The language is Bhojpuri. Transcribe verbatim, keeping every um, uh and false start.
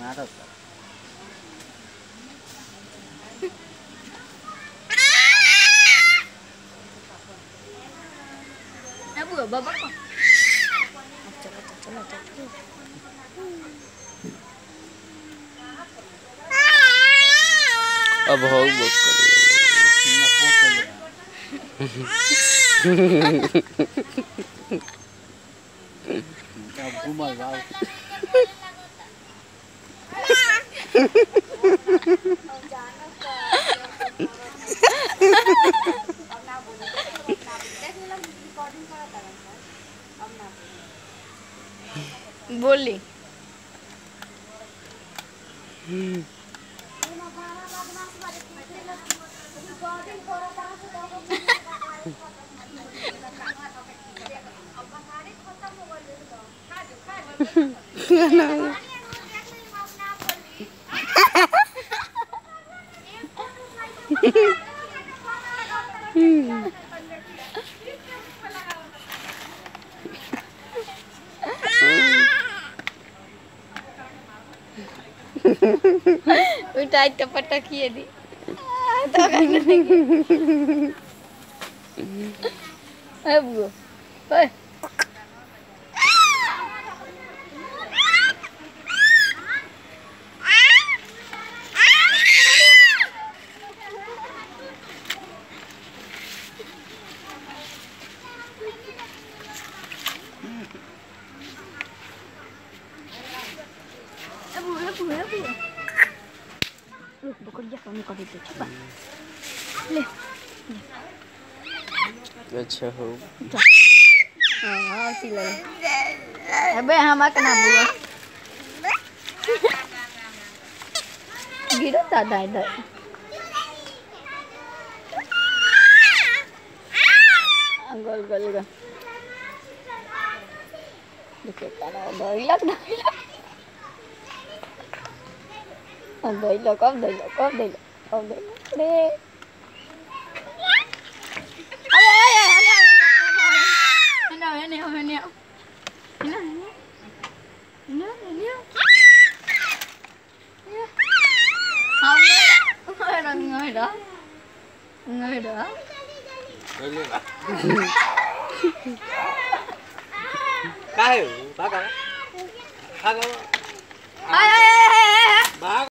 नाटक अब बाबा चलो चलो चलो अब हो घूमल जाओ बोली उठाई तो पटकिए दी तो करने लगी अब वो ओए अब वो अब वो अब वो Look, bekerja kamu kau itu coba. Le. अच्छा हो हाँ सिला अबे हम कना बुआ गिरो दादा इधर गोल गोल गोल देखो कना दौड़लक दौड़लक अब दौड़लक अब दौड़लक अब दौड़लक अब दौड़लक रे ngồi đó ngồi đó cái bác con bác con ai ai ai ai bác